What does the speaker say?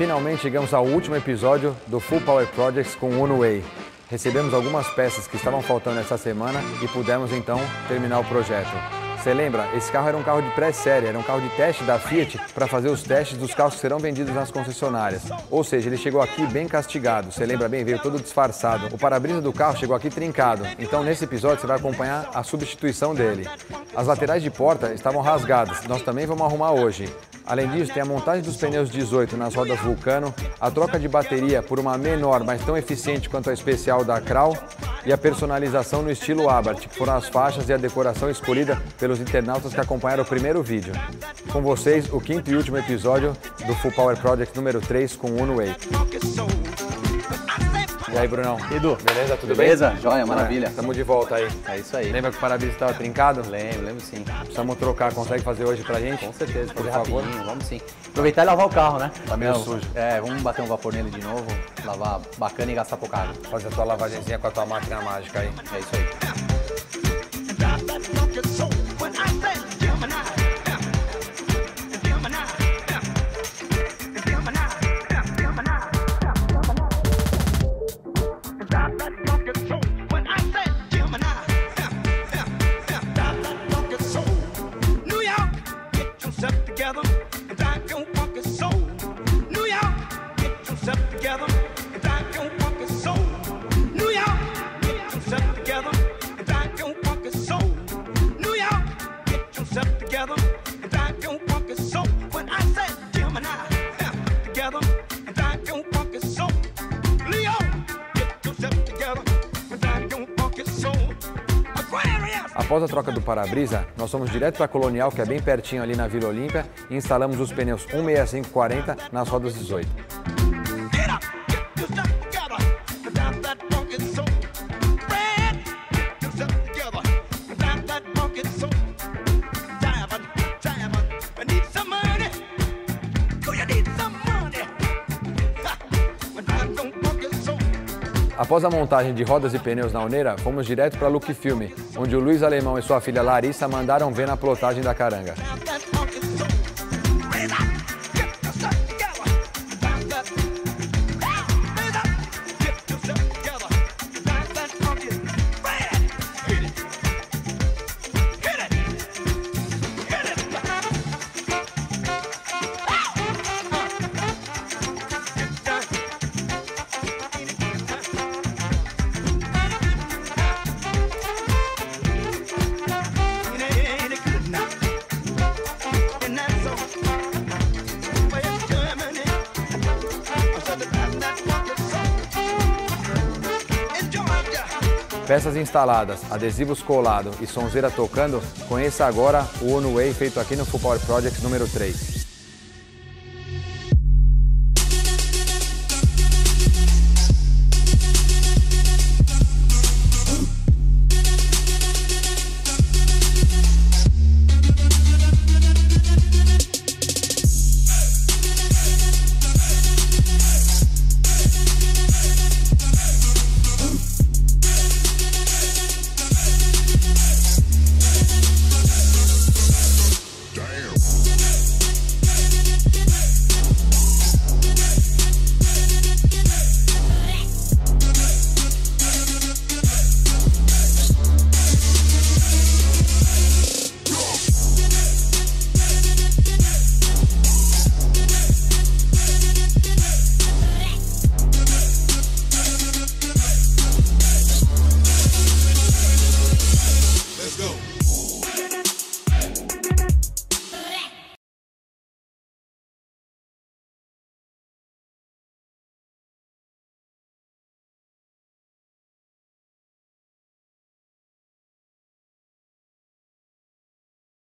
Finalmente chegamos ao último episódio do Full Power Projects com Uno Way. Recebemos algumas peças que estavam faltando essa semana e pudemos então terminar o projeto. Você lembra? Esse carro era um carro de pré-série, era um carro de teste da Fiat para fazer os testes dos carros que serão vendidos nas concessionárias. Ou seja, ele chegou aqui bem castigado, você lembra bem? Veio todo disfarçado. O para-brisa do carro chegou aqui trincado, então nesse episódio você vai acompanhar a substituição dele. As laterais de porta estavam rasgadas, nós também vamos arrumar hoje. Além disso, tem a montagem dos pneus 18 nas rodas Vulcano, a troca de bateria por uma menor, mas tão eficiente quanto a especial da Kral e a personalização no estilo Abarth, que foram as faixas e a decoração escolhida pelos internautas que acompanharam o primeiro vídeo. Com vocês, o quinto e último episódio do Full Power Project número 3 com Uno Way. E aí, Brunão? Edu, beleza? Tudo beleza? bem? Joia, maravilha. Estamos de volta aí. É isso aí. Lembra que o para-brisa estava trincado? Lembro sim. Precisamos trocar, consegue fazer hoje pra gente? Com certeza, por favor. favor. Vamos sim. Aproveitar e lavar o carro, né? Tá meio sujo. É, vamos bater um vapor nele de novo, lavar bacana e gastar pouca água. Fazer a tua lavagenzinha com a tua máquina mágica aí. É isso aí. Após a troca do para-brisa, nós fomos direto para a Colonial, que é bem pertinho ali na Vila Olímpia, e instalamos os pneus 165/40 nas rodas 18. Após a montagem de rodas e pneus na Oneira, fomos direto para Look Filme, onde o Luiz Alemão e sua filha Larissa mandaram ver na plotagem da caranga. Peças instaladas, adesivos colados e sonzeira tocando, conheça agora o Uno Way feito aqui no Full Power Project número 3.